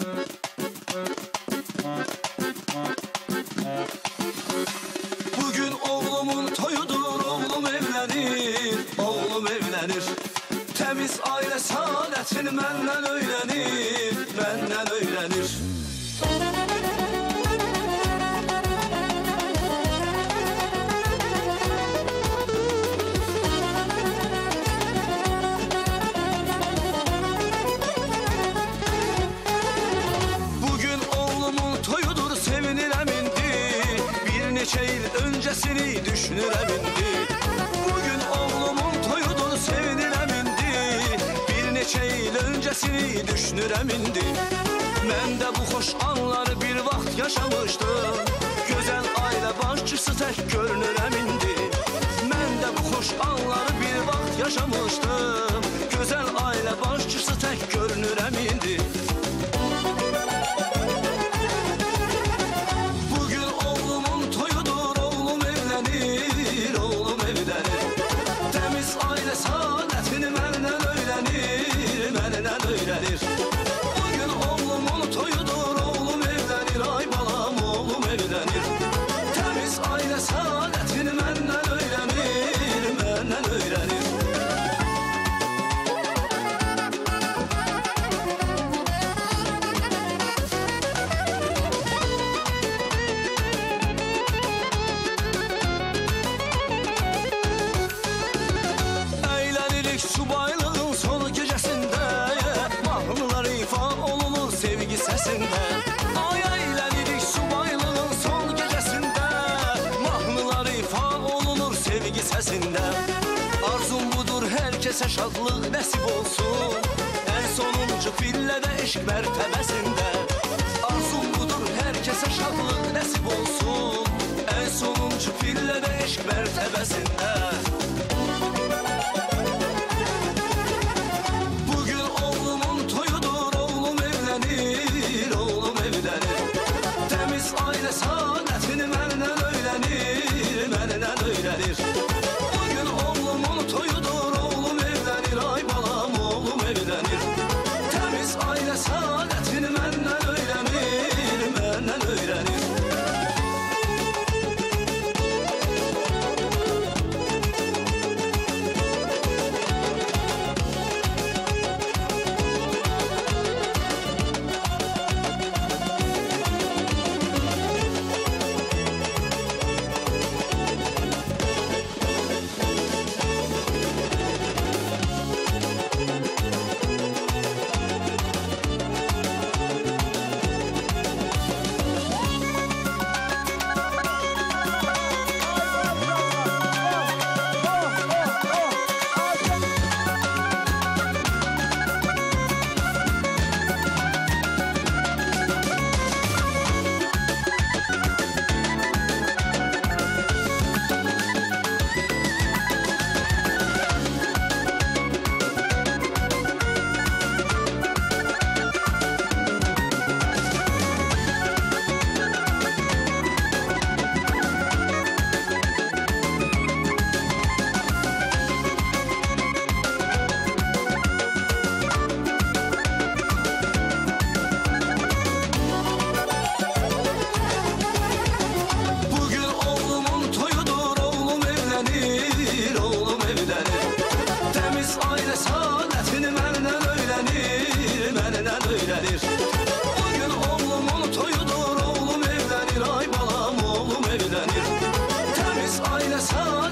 Bugün oğlumun toyudur, oğlum evlenir, oğlum evlenir. Temiz aile saadetini menden öğrenir, menden öğrenir. Bugün oğlumun toyudur, sevinirəm indi. Bir neçə il öncesini düşünürəm indi. Bugün oğlumun toyudur, sevinirəm indi. Bir neçə il öncesini düşünürəm indi. Mən də bu xoş anları bir vaxt yaşamışdım. Gözəl ailə başçısı tək görünürəm indi. Mən də bu xoş anları bir vaxt yaşamışdım. Gözəl ailə başçısı tək görünürəm indi. Bugün oğlumun toyudur, oğlum evlenir, oğlum evlenir. Temiz aile saadetini məndən öğrenir, məndən öğrenir. Bugün oğlumun toyudur, oğlum evlenir, ay balam oğlum evlenir. Temiz aile saadetini məndən öğrenir, məndən öğrenir. Eğlenirik subaylığın son gecəsində, mahnılar ifa olunur sevgi səsində. Ay eğlenirik subaylığın son gecəsində, mahnılar ifa olunur sevgi səsində. Arzum budur, hər kəsə şadlıq nəsib olsun, ən sonuncu pillədə eşq mərtəbəsində. Arzum budur, hər kəsə şadlıq nəsib olsun, ən sonuncu pillədə eşq mərtəbəsində. Bugün oğlumun toyudur, oğlum evlenir, oğlum evlenir. Temiz aile saadetini məndən öğrenir, məndən öğrenir. Bugün oğlumun toyudur, oğlum evlenir, ay balam oğlum evlenir. Temiz aile saadetini məndən öğrenir, məndən öğrenir. Bugün oğlumun toyudur, oğlum evlenir, oğlum evlenir. Temiz aile saadetini məndən öğrenir, məndən öğrenir. Bugün oğlumun toyudur, oğlum evlenir, ay balam oğlum evlenir. Temiz aile saadetini